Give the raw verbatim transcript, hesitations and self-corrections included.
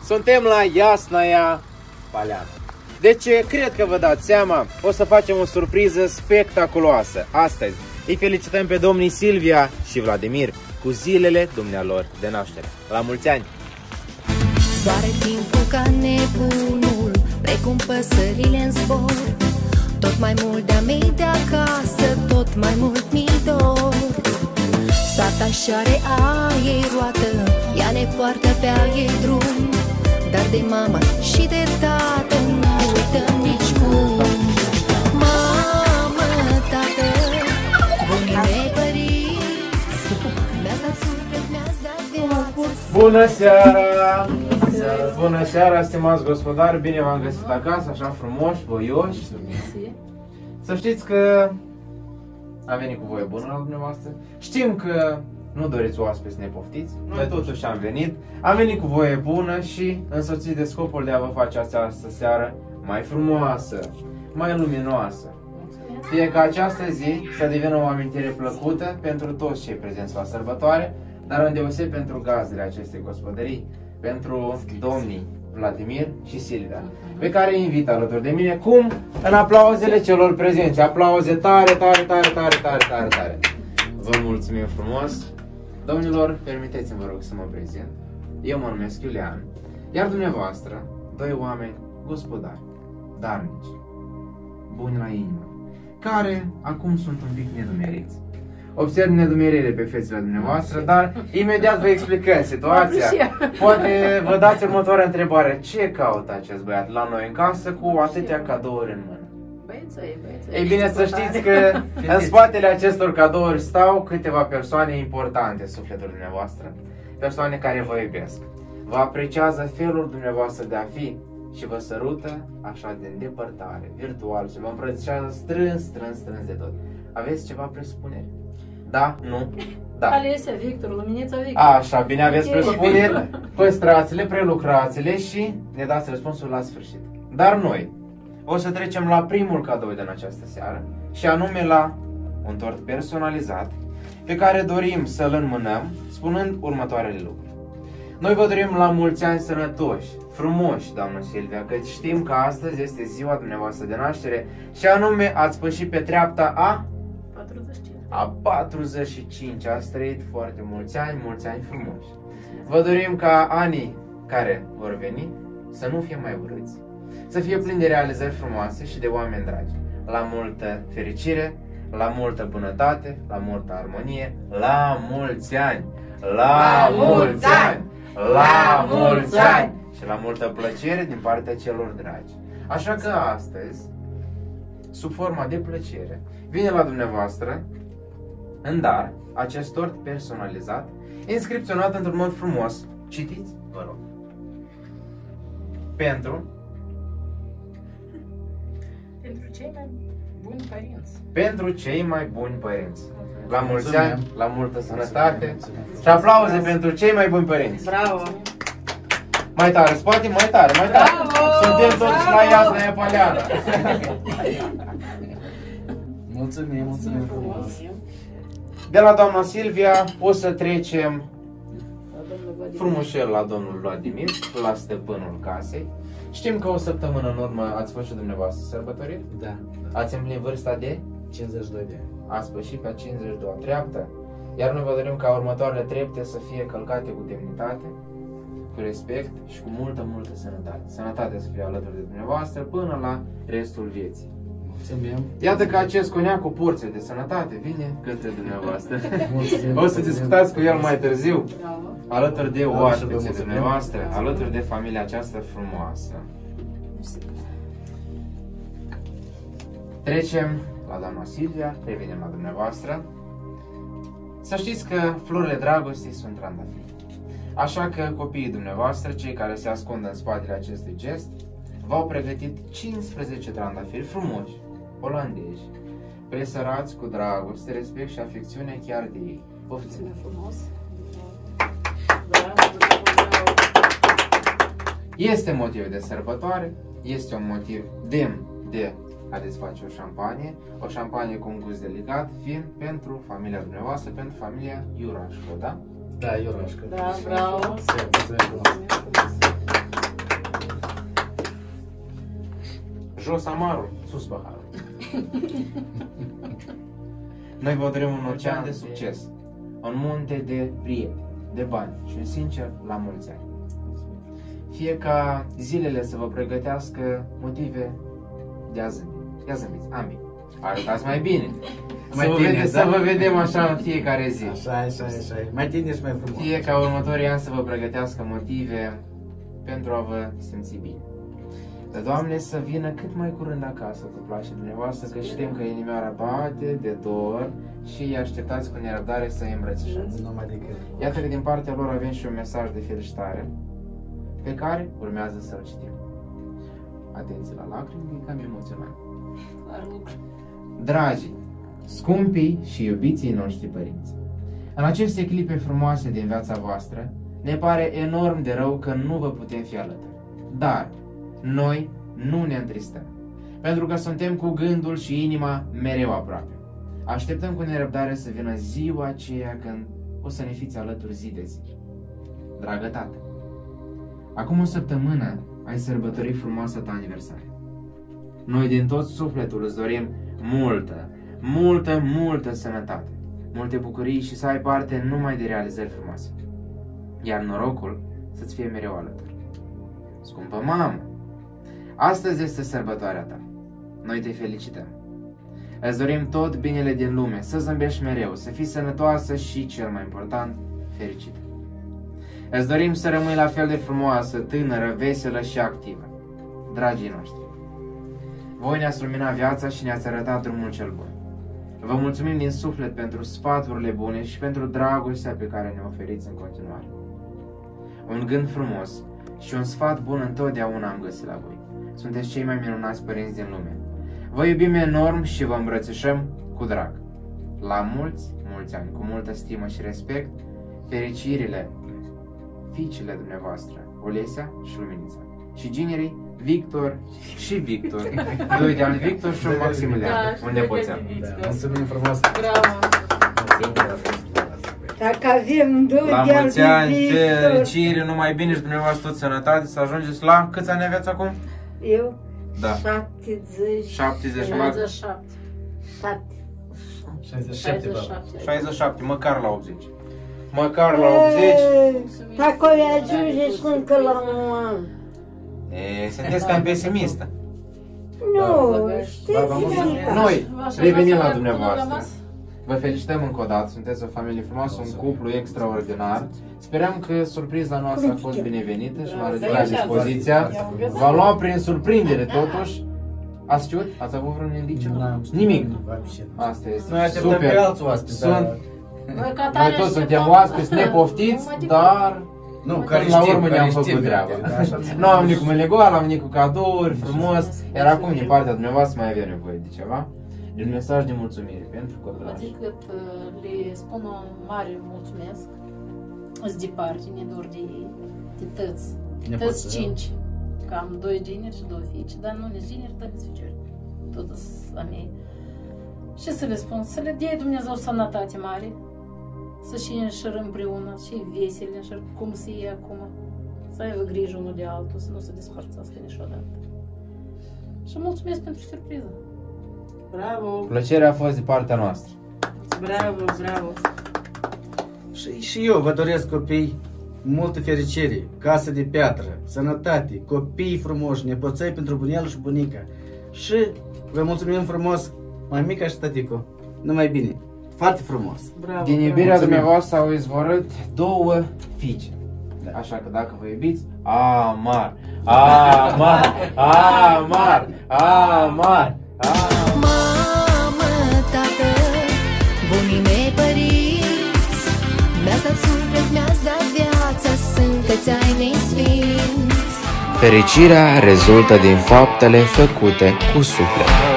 Suntem la Iasnaia Poleană. Deci, cred că vă dați seama, o să facem o surpriză spectaculoasă. Astăzi îi felicităm pe domnii Silvia și Vladimir cu zilele dumnealor de naștere. La mulți ani! Doare timpul ca nebunul, precum păsările în zbor. Tot mai mult de-a mei de acasă, tot mai mult mi dor. Tata și-are aie roată, ea ne poartă pe aie drum. Dar de mama și de tată nu uităm nici cum. Mamă, tată, bunii mei părinți, mi-ați dat suflet, mi-ați dat viață. Bună seara! Bună seara, stimați gospodari, bine v-am găsit acasă, așa frumoși, voioși. Să știți că am venit cu voie bună la dumneavoastră. Știm că nu doriți oaspeți nepoftiți, noi totuși am venit. Am venit cu voie bună și însoțit de scopul de a vă face această seară mai frumoasă, mai luminoasă. Fie ca această zi să devină o amintire plăcută pentru toți cei prezenți la sărbătoare, dar îndeoseb pentru gazdele acestei gospodării, pentru domnii Vladimir și Silvia, pe care îi invit alături de mine, cum în aplauzele celor prezenți. Aplauze tare, tare, tare, tare, tare, tare, tare. Vă mulțumim frumos. Domnilor, permiteți-mi, vă rog, să mă prezint. Eu mă numesc Iulian, iar dumneavoastră, doi oameni gospodari, darnici, buni la inimă, care acum sunt un pic nedumeriți. Observ nedumerire pe fețele dumneavoastră, dar imediat vă explicăm situația. Poate vă dați următoarea întrebare: ce caută acest băiat la noi în casă cu atâtea cadouri în mână? Băieței, băieței. Ei bine, să știți că în spatele acestor cadouri stau câteva persoane importante în sufletul dumneavoastră, persoane care vă iubesc, vă apreciază felul dumneavoastră de a fi și vă sărută așa de îndepărtare, virtual, și vă îmbrățișează strâns, strâns, strâns de tot. Aveți ceva presupuneri? Da? Nu? Da. Alesia, Victor, Luminița, Victor. Așa, bine, aveți presupuneri, păstrați-le, prelucrați-le și ne dați răspunsul la sfârșit. Dar noi o să trecem la primul cadou din această seară, și anume la un tort personalizat pe care dorim să-l înmânăm spunând următoarele lucruri. Noi vă dorim la mulți ani sănătoși, frumoși, doamnă Silvia, că știm că astăzi este ziua dumneavoastră de naștere și anume ați pășit pe treapta a patruzeci și cinci. A patruzeci și cinci, ați trăit foarte mulți ani, mulți ani frumoși. Vă dorim ca anii care vor veni să nu fie mai urâți, să fie plini de realizări frumoase și de oameni dragi. La multă fericire, la multă bunătate, la multă armonie, la mulți ani, la mulți ani, la mulți ani și la multă plăcere din partea celor dragi. Așa că astăzi, sub forma de plăcere, vine la dumneavoastră în dar acest tort personalizat, inscripționat într-un mod frumos. Citiți, vă rog. Pentru Pentru cei mai buni părinți. Pentru cei mai buni părinți. La mulți ani, la multă sănătate și aplauze pentru cei mai buni părinți. Bravo! Mai tare, spate, mai tare, mai tare. Bravo! Suntem toți la Iasnaia Poleană. Mulțumim, mulțumim frumos. De la doamna Silvia o să trecem frumușel la domnul Vladimir, la stăpânul casei. Știm că o săptămână în urmă ați fost și dumneavoastră sărbătorit? Da. Ați împlinit vârsta de? cincizeci și doi de ani. Ați pășit pe cincizeci și doi treaptă, iar noi vă dorim ca următoarele trepte să fie călcate cu demnitate, cu respect și cu multă, multă sănătate. Sănătatea să fie alături de dumneavoastră până la restul vieții. Mulțumim. Iată că acest coniac cu porție de sănătate vine către dumneavoastră. Mulțumim. O să discutați cu el mai târziu, Bravo! alături de Da, oaspeții și vă dumneavoastră, mulțumim. alături de familia aceasta frumoasă. Trecem la doamna Silvia, revenim la dumneavoastră. Să știți că florile dragostei sunt trandafiri. Așa că copiii dumneavoastră, cei care se ascund în spatele acestui gest, v-au pregătit cincisprezece trandafiri frumoși, olandezi, presărați cu dragoste, respect și afecțiune chiar de ei. Poftim! Frumos! Bravo, bravo, bravo! Este motiv de sărbătoare, este un motiv demn de a desface o șampanie, o șampanie cu un gust delicat, fiind pentru familia dumneavoastră, pentru familia Iurașco, da? Da, Iurașcă. Da, bravo! Mulțumim frumos. Jos amarul, sus paharul. Noi vă dorim un ocean de succes, un munte de prieteni, de bani și un sincer la mulți ani. Fie ca zilele să vă pregătească motive de a zâmbi. Ia zâmbiți, ambii. Arătați mai bine. Mai să, vă tine, vede, da? să vă vedem așa în fiecare zi. Așa, așa, așa. Mai tine și mai frumos. Fie ca următorii ani să vă pregătească motive pentru a vă simți bine. Dar, Doamne, să vină cât mai curând acasă cu place dumneavoastră, că știm că inimioara bate de dor și îi așteptați cu nerăbdare să îi îmbrățișați. Numai decât. Iată că din partea lor avem și un mesaj de felicitare pe care urmează să-l citim. Atenție la lacrimi, e cam emoționant. Dragii, scumpii și iubiții noștri părinți, în aceste clipe frumoase din viața voastră, ne pare enorm de rău că nu vă putem fi alături. Dar noi nu ne întristăm, pentru că suntem cu gândul și inima mereu aproape. Așteptăm cu nerăbdare să vină ziua aceea când o să ne fiți alături zi de zi. Dragă tată, acum o săptămână ai sărbătorit frumoasa ta aniversare. Noi din tot sufletul îți dorim multă, multă, multă sănătate, multe bucurii și să ai parte numai de realizări frumoase. Iar norocul să-ți fie mereu alături. Scumpă mamă, astăzi este sărbătoarea ta. Noi te felicităm. Îți dorim tot binele din lume, să zâmbești mereu, să fii sănătoasă și, cel mai important, fericită. Îți dorim să rămâi la fel de frumoasă, tânără, veselă și activă. Dragii noștri, voi ne-ați luminat viața și ne-ați arătat drumul cel bun. Vă mulțumim din suflet pentru sfaturile bune și pentru dragostea pe care ne oferiți în continuare. Un gând frumos și un sfat bun întotdeauna am găsit la voi. Sunteți cei mai minunați părinți din lume. Vă iubim enorm și vă îmbrățișăm cu drag. La mulți, mulți ani, cu multă stimă și respect, fericirile fiicele dumneavoastră, Olesia și Luminița. Și ginerii, Victor și Victor. Doi de al Victor și un Maximilian. Da, un nepoțel. Da, mulțumim frumos. Bravo! Dacă avem doi La de-al mulți ani, Victor, fericire, numai bine și dumneavoastră tot sănătate, să ajungeți la câți ani aveți acum? eu Da. șaptezeci. șaptezeci, mă, șaizeci și șapte. șaizeci și șapte, șaizeci și bă. șapte. șaizeci și șapte, măcar la optzeci. Măcar la optzeci. E, Dacă o ajunge și încă la un an. E, sunteți cam pesimistă. Nu, Ba, știți vă mulțumim. nimic. Noi V-aș revenim lăsa la până dumneavoastră. rămas? Vă felicităm încă o dată, sunteți o familie frumoasă, un cuplu extraordinar. Sperăm că surpriza noastră a fost binevenită și v-a arătat la dispoziția. V-a luat prin surprindere totuși. Ați știut? Ați avut vreun indiciu? N-am știut. Nimic. Absolut. Asta este Noi așteptăm pe super. alți oaspeți, Sunt, dar... Noi, ca noi tare toți așteptăm. suntem oaspeți, nepoftiți, dar Nu, până care la știm, urmă care ne-am știm, făcut treaba. da, așa. Nu am venit cu mâinile goale, am venit cu cadouri frumos, iar acum din partea dumneavoastră mai avea nevoie de ceva. De un mesaj de mulțumire pentru Vă copilaj. zic că uh, le spun un mare mulțumesc. Îți departe, ne dor de ei, de tăți. Nepoți, Tăți da. cinci. Că am doi gineri și două fiice, dar nu le gineri, dar le ficiori. Toți a mei. Și să le spun, să le dea Dumnezeu sănătate mare, să și înșără împreună, și vesele, înșără cum se e acum. Să aibă grijă unul de altul, să nu se despărțească niciodată. Și mulțumesc pentru surpriză. Bravo, Plăcerea a fost de partea noastră. bravo, bravo. Și, și eu vă doresc, copii, multă fericire, casă de piatră, sănătate, copii frumoși, nepoței pentru bunielul și bunica. Și vă mulțumim frumos, mamica și tăticu. Numai bine, foarte frumos. Bravo, Din bravo. iubirea Mulțumim. dumneavoastră au izvorât două fiice. Da. Așa că dacă vă iubiți, amar, amar, amar, amar, amar. Mamă, tată, bunii mei părinți, mi-ați dat suflet, mi-ați dat viață, sunteți ai mei sfinți. Fericirea rezultă din faptele făcute cu suflet.